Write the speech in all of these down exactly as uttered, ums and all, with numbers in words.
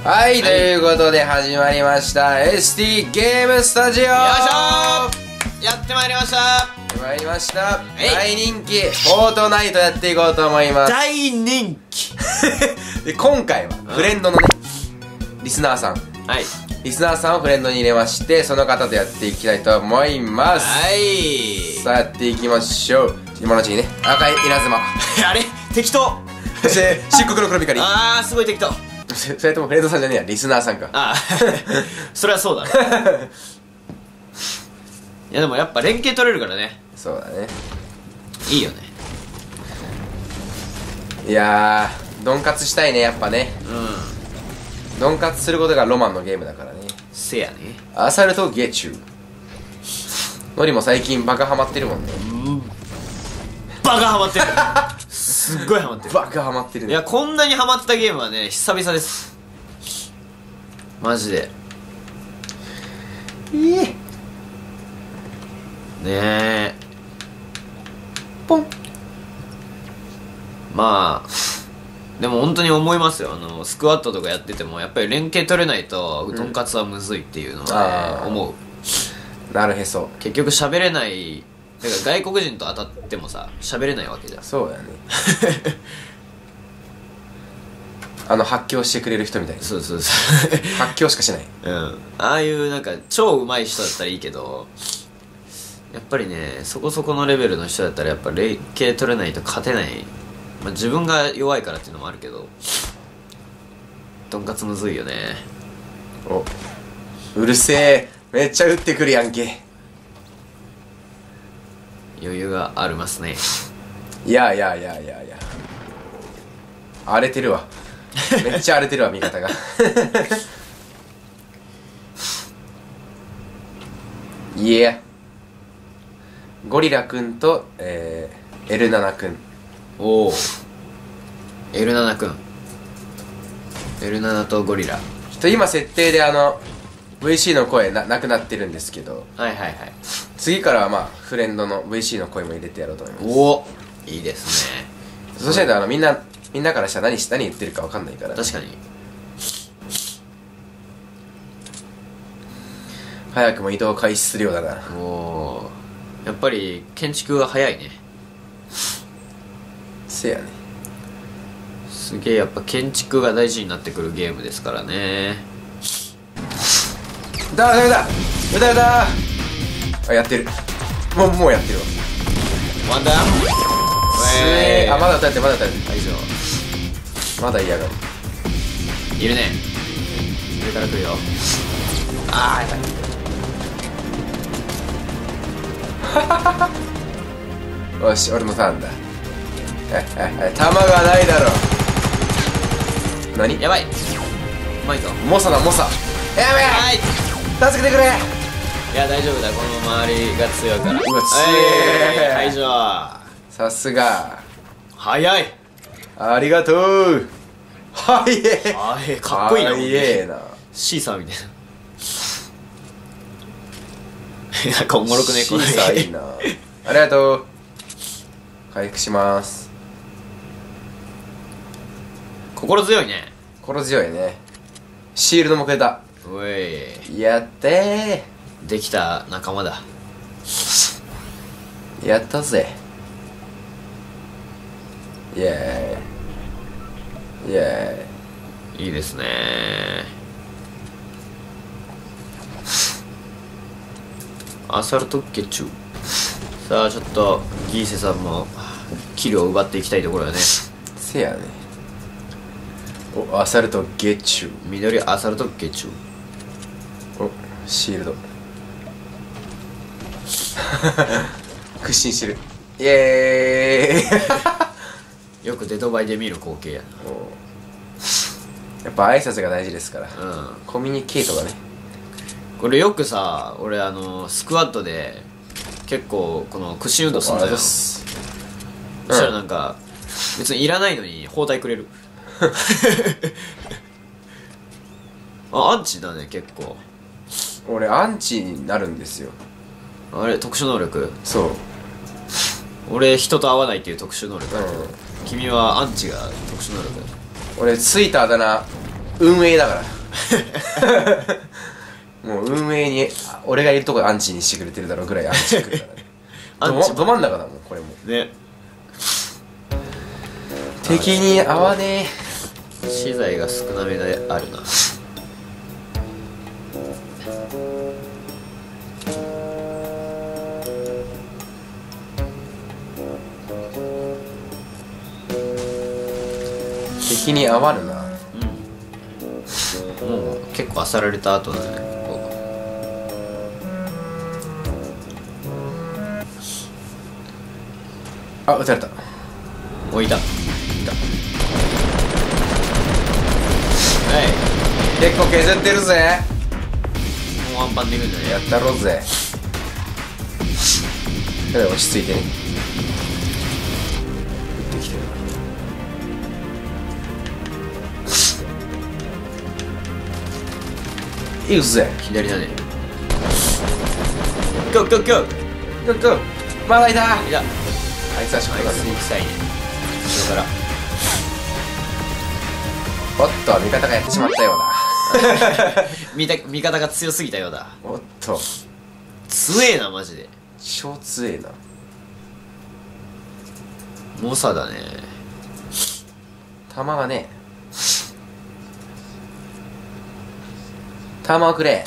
はい、ということで始まりました エスティー ゲームスタジオ。よいしょー、やってまいりました。やってまいりました。大人気フォートナイトやっていこうと思います。 大人気で今回はフレンドのね、リスナーさん、 はい、 リスナーさんをフレンドに入れまして、その方とやっていきたいと思います。 はい、 さあやっていきましょう。今のうちにね、赤い稲妻あれ適当。 そして漆黒の黒光り。 あー、すごい適当。 それともフレンドさんじゃねえや、リスナーさんか。 ああそれはそうだねいやでもやっぱ連携取れるからね。 そうだね、 いいよね。 いやー、ドンカツしたいね、やっぱね。 うん、 ドンカツすることがロマンのゲームだからね。 せやね。 アサルトゲチューノリも最近バカハマってるもんね。 バカハマってるすっごいハマってる。 バカハマってるね。 いや、こんなにハマったゲームはね、久々です。マジで。 ええねえ、 ポン。 まあでも本当に思いますよ。あのスクワットとかやっててもやっぱり連携取れないととんかつはむずいっていうのは、ね、思う。 なるへそ。 結局喋れない、だから外国人と当たってもさ喋れないわけじゃん。 そうだねあの発狂してくれる人みたいな。 そうそうそう発狂しかしない。 うん、ああいうなんか超上手い人だったらいいけど、やっぱりねそこそこのレベルの人だったらやっぱ連携取れないと勝てない。まあ、自分が弱いからっていうのもあるけど、とんかつむずいよね。 お、うるせえ、めっちゃ打ってくるやんけ。 余裕がありますね。 いやいやいやいやいや、荒れてるわめっちゃ荒れてるわ、味方がいや、ゴリラくんと、えー、エルナナくん。 おお、エルナナくん、エルナナとゴリラ。 ちょっと今設定であの ブイシー の声 な, なくなってるんですけど、 はいはいはい。 次からはまあフレンドの ブイシー の声も入れてやろうと思います。 おお、いいですね。 そしたらあのみんなみんなからしたら 何, 何言ってるか分かんないから。 確かに。 早くも移動開始するようだな。 おお、やっぱり建築が早いね。 せやね。 すげえ、やっぱ建築が大事になってくるゲームですからね。 だだだだだだあ、やってる。もうもうやってるわ。 ワンダウン。 えー、あ、まだ歌ってまだ歌って以上。 まだ嫌がる。 いるね、上から来るよ。ああ、やばいよし、俺のターンだ。弾がないだろ。何？ やばい、うまいぞ。 モサだ、モサ。やべえ、 はい、 助けてくれ。 いや大丈夫だ、この周りが強いから。 うわ、強えー、 え。 会場さすが。 早い。 ありがとう。はいえ。 あえ、かっこいいな。 はいえな。 シーサーみたいななんかおもろくね、 シーサーいいな。ありがとう。回復します。 心強いね。 心強いね。シールドもくれた。 おい、 やってできた仲間だ。 ー。やったぜ。イエーイイエーイ。 いいですね。アサルトゲチュ。さあちょっとギーセさんもキルを奪っていきたいところだね。 せやね。お、アサルトゲチュ。 緑アサルトゲチュ。 お、シールド屈伸してる。イエーイよくデドバイで見る光景ややっぱ挨拶が大事ですから。 な。うん、 コミュニケートがね。 これよくさ、俺あのスクワットで結構この屈伸運動するんだよ。そしたらなんか、うん、別にいらないのに包帯くれるあ、アンチだね結構。 俺アンチになるんですよ。 あれ、特殊能力。 そう。 俺人と会わないっていう特殊能力だけど、 うん、 君はアンチが特殊能力だ。 俺ついたあだ名運営だからもう運営にあ俺がいるとこでアンチにしてくれてるだろうぐらいアンチ来るからねアンチどど真ん中だもんこれもね。 敵に合わね資材が少なめであるな。 敵に合わぬな。 もう結構漁られた後だね、ここ。 あ、撃たれた。 置いた。 いた。 はい。 結構削ってるぜ。 もうワンパンでいくんじゃねやったろうぜ。ただ落ち着いてね。撃ってきてる。いくぜ。 左だね。ゴーゴーゴーゴーゴー。まだいた。 いた。 あいつはショットガンあいつに臭いね。後ろから。 おっと味方がやってしまったようだ味た味方が強すぎたようだ。 おっと強えなマジで。 超強えな。 猛者だね。 弾がね弾をくれ。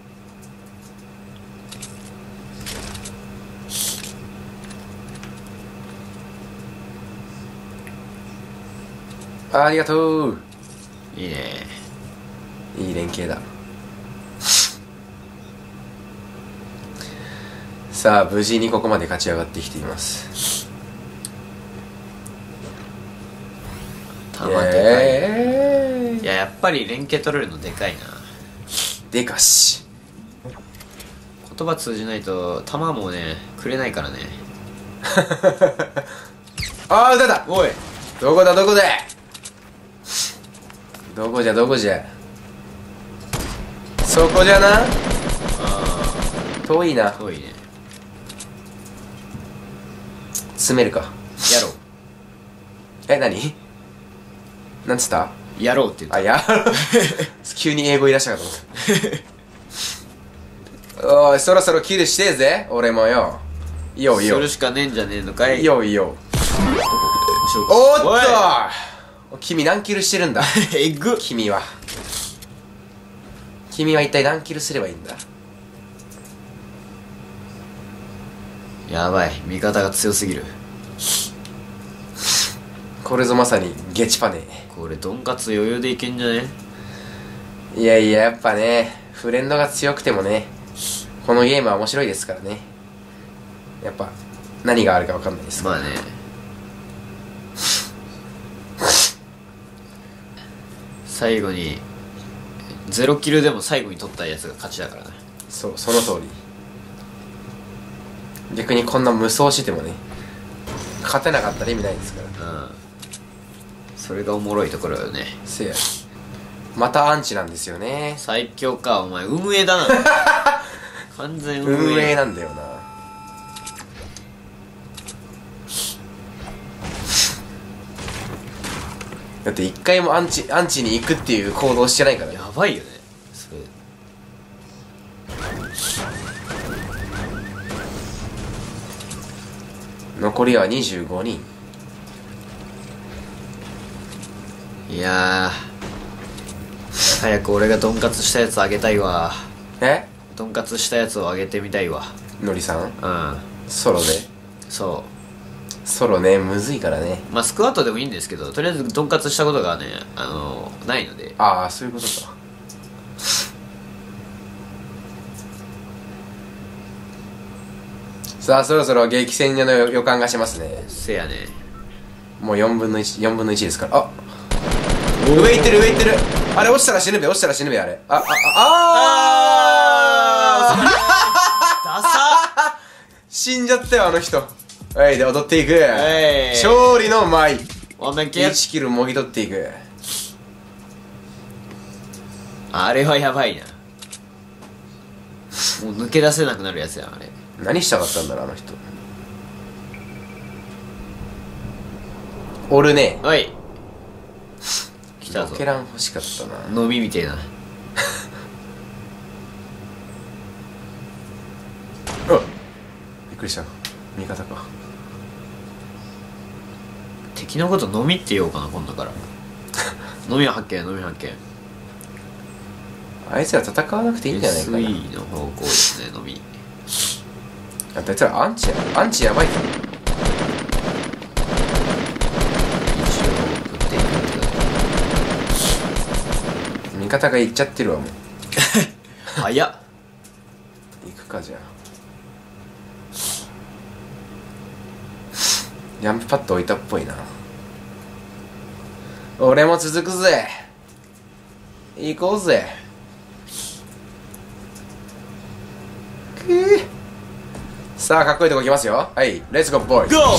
ありがとう。 いいね。 いい連携だ。さあ無事にここまで勝ち上がってきています。 弾でかい、 えー、 いややっぱり連携取れるのでかいな。 でかし言葉通じないと弾もねくれないからね。 ああ撃たれた。 おいどこだどこだどこじゃどこじゃそこじゃな。 あ遠いな。 遠いね。 詰めるか。 やろうえ、何なんつった。 やろうって言った。 あ、や急に英語言い出したかと思ったおいそろそろキルしてえぜ俺もよ。いいよいいよそれしかねえんじゃねえのかい。 いいよいいよ。おーっと君何キルしてるんだえぐっ。 君は君は一体何キルすればいいんだ。 やばい味方が強すぎる。 これぞまさにゲチパネ。 これドンカツ余裕でいけんじゃね。 いやいややっぱねフレンドが強くてもねこのゲームは面白いですからね。やっぱ何があるか分かんないですからまあね。最後にゼロキルでも最後に取ったやつが勝ちだからね。 そうその通り。逆にこんな無双しててもね勝てなかったら意味ないですから。 うんそれがおもろいところよね。 せやまたアンチなんですよね。 最強かお前運営だな。完全運営運営なんだよな。だって一回もアンチアンチに行くっていう行動してないからね。 やばいよねそれ。 残りはにじゅうごにん。 いやー早く俺がドンカツしたやつあげたいわ。 えドンカツしたやつをあげてみたいわ。 のりさんうんソロで。 そソロねむずいからね。 うまあスクワットでもいいんですけどとりあえずドンカツしたことがねあのないので。 ああそういうことか。さあそろそろ激戦の予感がしますね。 せやね。 もうよんぶんのいち、よんぶんのいちですから。あ上行ってる上行ってる。あれ落ちたら死ぬべ落ちたら死ぬべあれ。あ、あ、あ、あダサ死んじゃったよあの人。はい、で踊っていく。 はい勝利の舞。 ワンメンケいちキルもぎ取っていく。 あれはやばいな。もう抜け出せなくなるやつやんあれ。 何したかったんだろうあの人。おるね。 おい来たぞロケラン欲しかったな。 飲みみてえな。 くりした。味方か。 敵のこと飲みって言おうかな今度から飲みは発見飲みは発見。 あいつら戦わなくていいんじゃないかな。 エスイー の方向ですね。飲みあいつらアンチやアンチやばい。 一応送っていくけど味方が行っちゃってるわもう。 早っ。 行くかじゃあ。ジャンプパッド置いたっぽいな。俺も続くぜ。行こうぜ。くーさあかっこいいとこ行きますよ。はいレッツゴーボーイズ。 ゴー。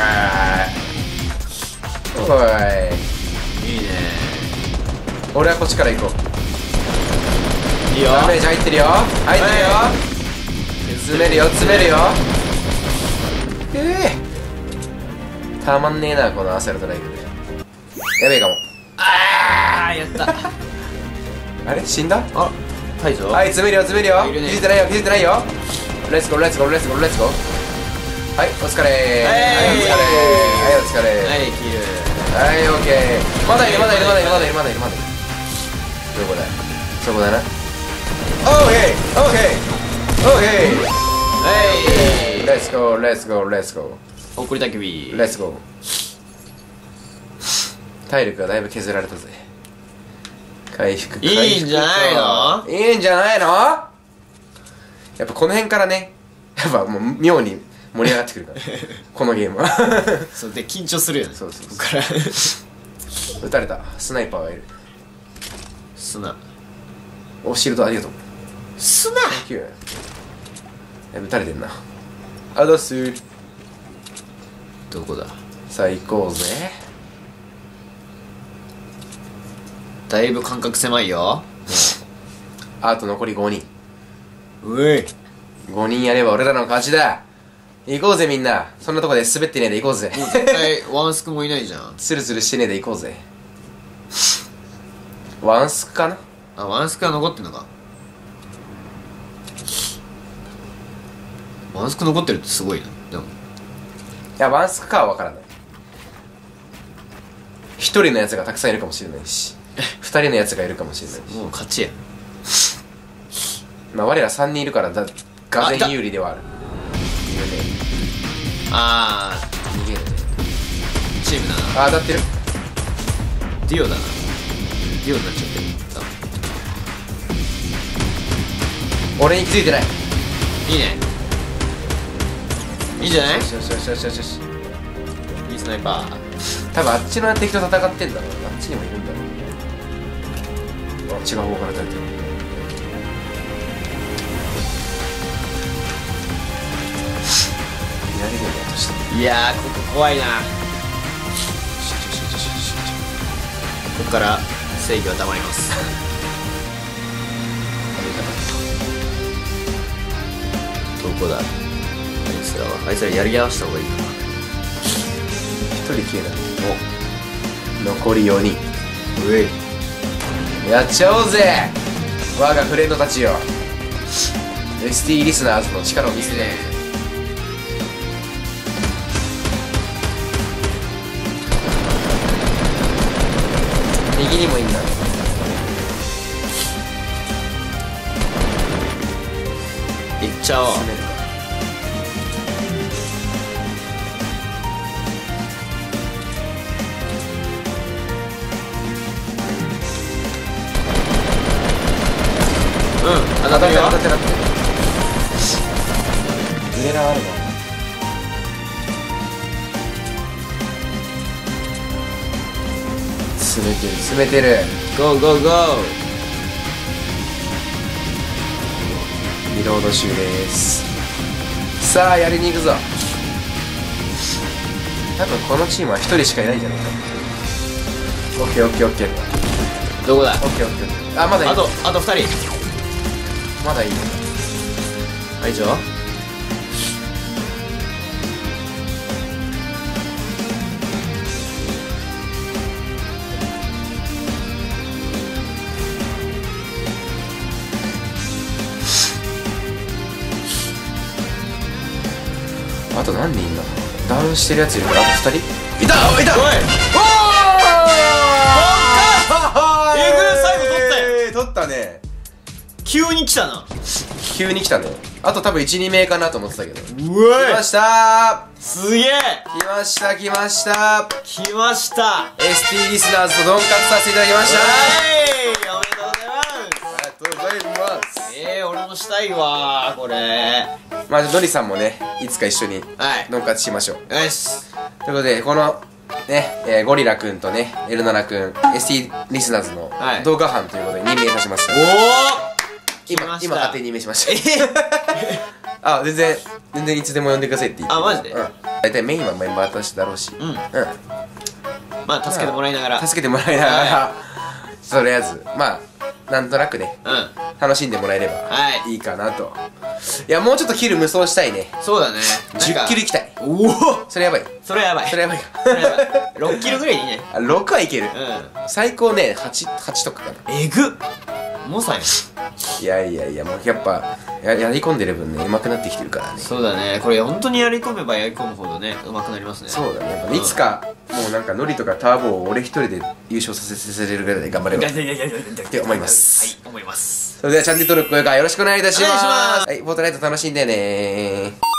おいいいね。 俺はこっちから行こう。 いいよ。 ダメージ入ってるよ入ってるよ、 は詰めるよ詰めるよ。くーたまんねえなこのアセルトライフで。やべえかも。 あーやったあれ死んだ。 あ大将はい詰めるよ詰めるよ。 いるね気づいてないよ気づいてないよ。レッツゴーレッツゴーレッツゴーレッツゴー。はいお疲れー。はいお疲れー。はいお疲れー。 はいキル。 はいオッケー。まだいるまだいるまだいるまだいるまだいるまだいる。どこだよそこだな。オーケーオーケーオーケー。 はいレッツゴーレッツゴーレッツゴー送りたきびレッツゴー。体力がだいぶ削られたぜ。回復回復。 いいんじゃないの。 いいんじゃないの。やっぱこの辺からねやっぱもう妙に盛り上がってくるからこのゲームはそうで緊張するよね。 そうそうそうここから撃たれたスナイパーがいる。 砂おシールドありがとう。 砂キュー。え撃たれてんな。あどうすどこだ。 さあ行こうぜ。 だいぶ間隔狭いよ。 あと残りごにん。 ういごにんやれば俺らの勝ちだ。行こうぜみんな。そんなとこで滑ってねえで行こうぜ。 もう絶対ワンスクもいないじゃん。 スルスルしてねえで行こうぜ。ワンスクかな。 あワンスクは残ってんのか。ワンスク残ってるってすごいな。でもいやワンスクかは分からない。一人のやつがたくさんいるかもしれないし二人のやつがいるかもしれないし、 もう勝ちや。 まあ我ら三人いるからだがぜん有利ではある。いるね。 あ逃げるね。 ーチームだな。 あ当たってる。 ディオだな。ディオになっちゃってる。 俺に気づいてない。 いいね。いいんじゃない。 よしよしよしよしよしよし。 いいスナイパー。 多分あっちの敵と戦ってんだろうな。あっちにもいるんだろう。あ違う方から撃たれてる。左でも落としてる。 いやーここ怖いな。 集中集中集中集ここから制御はたまりますどこだあいつらは。あいつらやり合わせた方がいいかな。 一人消えない。残りよにん。 うえいやっちゃおうぜ我がフレンドたちよ。 エスティー リスナーズの力を見せて。右にもいんだ。 いっちゃおう。 進めるか。 うん当たってるよ。 当たってる当たってる。グレラあるな。詰めてる詰めてる。 ゴーゴーゴー。 リロード終です。さあやりに行くぞ。多分このチームはひとりしかいないんじゃないか。オッケーオッケーオッケー。 どこだ。 オッケーオッケーオッケー。あまだいい。 あとあとふたり。 まだいい。 はい以上。 何人いんの？ダウンしてるやついるからあとふたりいたいた。 おいおーえぐー最後取ったよ。 えー取ったね。 急に来たな。 急に来たね。あと多分いち、に名かなと思ってたけど。 うわ来ましたー。 すげえ来ました来ました来ました。 エスティー リスナーズとドンカツさせていただきました。 はいおめでとうございます。 ありがとうございます。 えー、俺もしたいわーこれ。 まあノリさんもねいつか一緒にはいドンカツしましょう。 よし。 ということでこのね、えーゴリラくんとね エルなな くん エスティー リスナーズのはい動画班ということで任命いたしました。 おお今来ました今勝手に任命しましたあ全然全然いつでも呼んでくださいって言ってあマジでうん大体メインはメンバーとしてだろうしうんうんまあ助けてもらいながら。 助けてもらいながらとりあえずまあなんとなくねうん楽しんでもらえればはいいいかなと。いやもうちょっとキル無双したいね。 そうだね。 じゅっキルいきたい。 おおそれやばいそれやばい。 それやばいそれやばい。ろっキロぐらいでいいね。 あろくはいける。 う最高ねはち、はちとかかな。 んえぐっもうさやん。 いやいやいやもうやっぱややり込んでる分ね上手くなってきてるからね。 そうだね。これ本当にやり込めばやり込むほどね上手くなりますね。 そうだねやっぱうんいつかもうなんかノリとかターボを俺一人で優勝させさせれるぐらいで頑張ればいやいやいやいやいやって思います。 はい思います。 それではチャンネル登録高評価よろしくお願いいたします。 お願いしますはいフォートナイト楽しんでねー。